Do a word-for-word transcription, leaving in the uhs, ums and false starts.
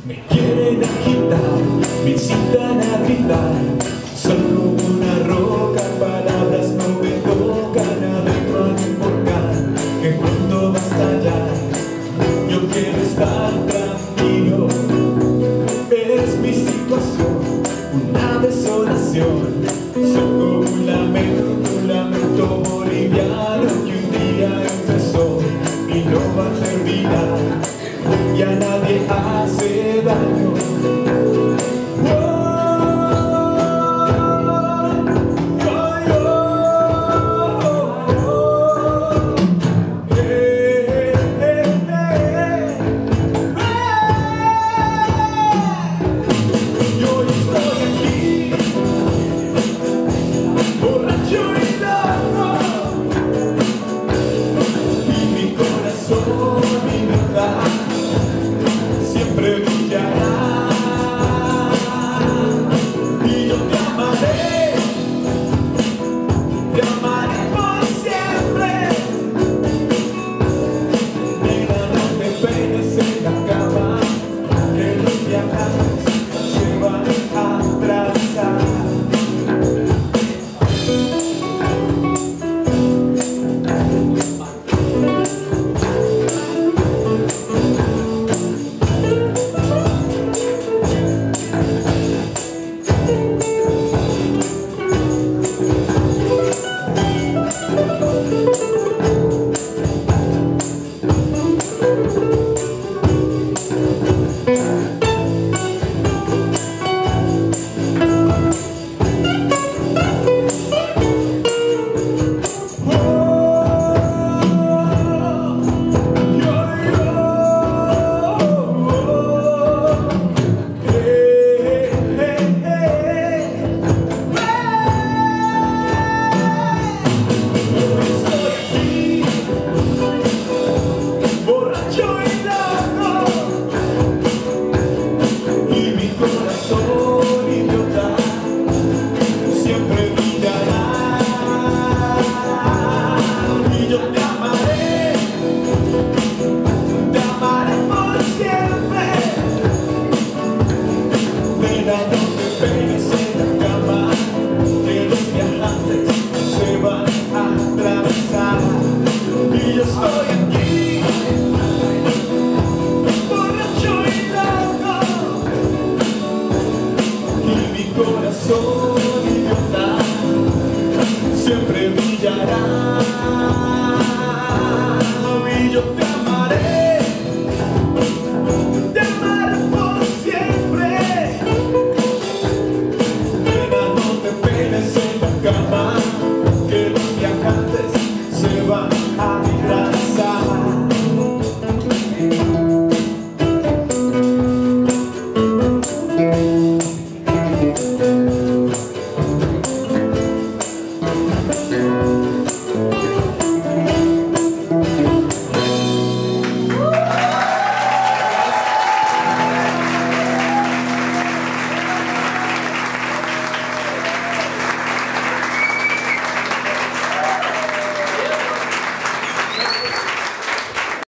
Me quieren agitar, me incitan a gritar. Soy como una roca, palabras no me tocan. Adentro hay un volcán que pronto va a estallar. Yo quiero estar tranquilo. Es mi situación, una desolación. Soy como un lamento, un lamento boliviano que un día empezó y no va a terminar. Y a nadie hace daño. Mi corazón, mi verdad.